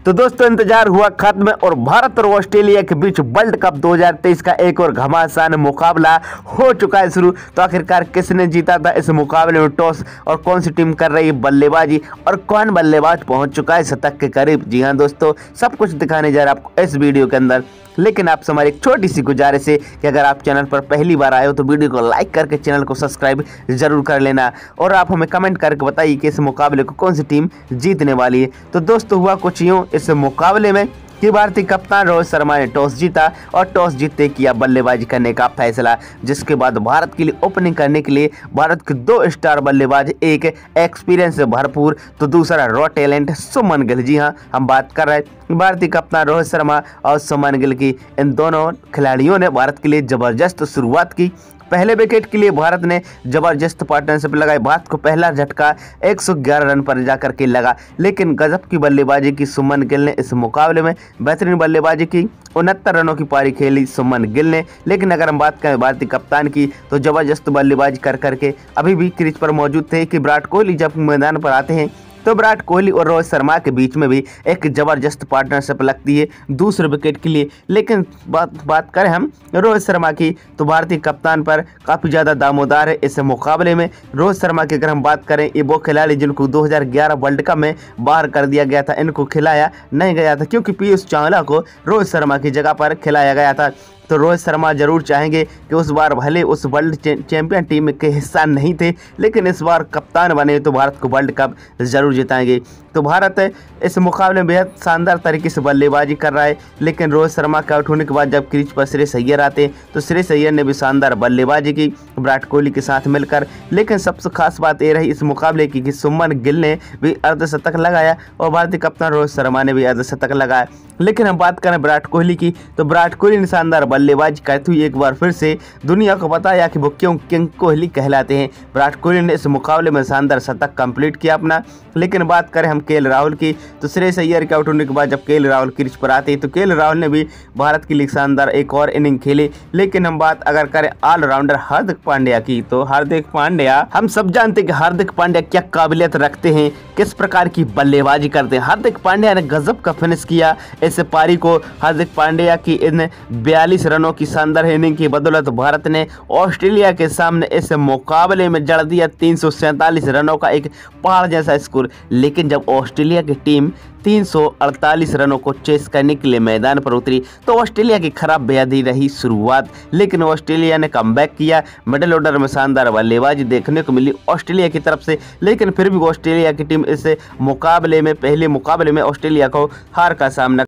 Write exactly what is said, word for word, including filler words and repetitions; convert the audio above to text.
तो दोस्तों इंतजार हुआ खत्म और भारत और ऑस्ट्रेलिया के बीच वर्ल्ड कप दो हज़ार तेईस का एक और घमासान मुकाबला हो चुका है शुरू। तो आखिरकार किसने जीता था इस मुकाबले में टॉस और कौन सी टीम कर रही है बल्लेबाजी और कौन बल्लेबाज पहुंच चुका है शतक के करीब। जी हाँ दोस्तों, सब कुछ दिखाने जा रहा है आपको इस वीडियो के अंदर। लेकिन आपसे हमारी एक छोटी सी गुजारिश है कि अगर आप चैनल पर पहली बार आए हो तो वीडियो को लाइक करके चैनल को सब्सक्राइब जरूर कर लेना और आप हमें कमेंट करके बताइए कि इस मुकाबले को कौन सी टीम जीतने वाली है। तो दोस्तों हुआ कुछ यूँ इस मुकाबले में कि भारतीय कप्तान रोहित शर्मा ने टॉस जीता और टॉस जीतते किया बल्लेबाजी करने का फैसला, जिसके बाद भारत के लिए ओपनिंग करने के लिए भारत के दो स्टार बल्लेबाज, एक एक्सपीरियंस से भरपूर तो दूसरा रॉ टैलेंट सुमन गिल। जी हाँ, हम बात कर रहे हैं भारतीय कप्तान रोहित शर्मा और सुमन गिल की। इन दोनों खिलाड़ियों ने भारत के लिए जबरदस्त शुरुआत की। पहले विकेट के लिए भारत ने जबरदस्त पार्टनरशिप लगाई। भारत को पहला झटका एक सौ ग्यारह रन पर जाकर के लगा, लेकिन गजब की बल्लेबाजी की सुमन गिल ने इस मुकाबले में बेहतरीन बल्लेबाजी की। उनहत्तर रनों की पारी खेली सुमन गिल ने। लेकिन अगर हम बात करें भारतीय कप्तान की तो जबरदस्त बल्लेबाजी कर करके अभी भी क्रीज पर मौजूद थे कि विराट कोहली जब मैदान पर आते हैं तो विराट कोहली और रोहित शर्मा के बीच में भी एक जबरदस्त पार्टनरशिप लगती है दूसरे विकेट के लिए। लेकिन बात बात करें हम रोहित शर्मा की तो भारतीय कप्तान पर काफ़ी ज़्यादा दामोदार है इस मुकाबले में। रोहित शर्मा की अगर हम बात करें, ये वो खिलाड़ी जिनको दो हज़ार ग्यारह वर्ल्ड कप में बाहर कर दिया गया था, इनको खिलाया नहीं गया था क्योंकि पीयूष चावला को रोहित शर्मा की जगह पर खिलाया गया था। तो रोहित शर्मा जरूर चाहेंगे कि उस बार भले उस वर्ल्ड चैंपियन टीम के हिस्सा नहीं थे, लेकिन इस बार कप्तान बने तो भारत को वर्ल्ड कप जरूर जिताएंगे। तो भारत इस मुकाबले में बेहद शानदार तरीके से बल्लेबाजी कर रहा है। लेकिन रोहित शर्मा के आउट होने के बाद जब क्रीज पर श्रेयस अय्यर आते तो श्रेयस अय्यर ने भी शानदार बल्लेबाजी की विराट कोहली के साथ मिलकर। लेकिन सबसे खास बात यह रही इस मुकाबले की कि सुमन गिल ने भी अर्धशतक लगाया और भारतीय कप्तान रोहित शर्मा ने भी अर्धशतक लगाया। लेकिन हम बात करें विराट कोहली की तो विराट कोहली ने शानदार बल्लेबाजी करते हुए एक बार फिर से दुनिया को बताया कि वो क्यों किंग कोहली कहलाते हैं। विराट कोहली ने इस मुकाबले में शानदार शतक कंप्लीट किया अपना। लेकिन बात करें हम के राहुल की तो श्रेयस अय्यर के आउट होने के बाद जब के राहुल क्रीज पर आते हैं तो के राहुल ने भी भारत के लिए शानदार एक और इनिंग खेली। लेकिन हम बात अगर करें ऑलराउंडर हार्दिक पांड्या की तो हार्दिक पांड्या, हम सब जानते हैं कि हार्दिक पांड्या क्या काबिलियत रखते हैं, किस प्रकार की बल्लेबाजी करते हैं। हार्दिक पांड्या ने गजब का फिनिश किया इस पारी को। हार्दिक पांड्या की इन बयालीस रनों की शानदार इनिंग की बदौलत भारत ने ऑस्ट्रेलिया के सामने इस मुकाबले में जड़ दिया तीन सौ सैंतालीस रनों का एक पहाड़ जैसा स्कोर। लेकिन जब ऑस्ट्रेलिया की टीम तीन सौ अड़तालीस रनों को चेस करने के लिए मैदान पर उतरी तो ऑस्ट्रेलिया की खराब बेहदी रही शुरुआत। लेकिन ऑस्ट्रेलिया ने कमबैक किया। मिडिल ऑर्डर में शानदार बल्लेबाजी देखने को मिली ऑस्ट्रेलिया की तरफ से। लेकिन फिर भी ऑस्ट्रेलिया की टीम इस मुकाबले में पहले मुकाबले में ऑस्ट्रेलिया को हार का सामना